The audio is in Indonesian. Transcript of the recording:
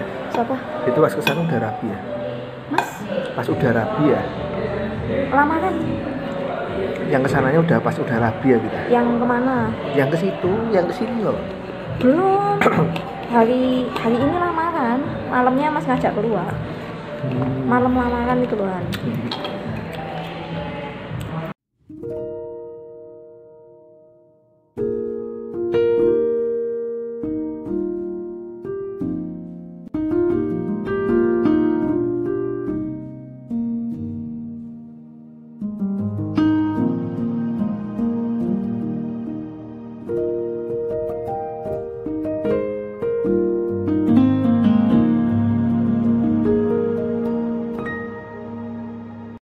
Siapa? Itu pas kesana udah rapi ya? Mas? Pas udah rapi ya? Lamaran? Yang kesananya udah pas udah rabi ya kita? Yang kemana? Yang ke situ, yang ke sini loh. Belum. hari ini lamaran, malamnya Mas ngajak keluar. Malam lamaran itu loh.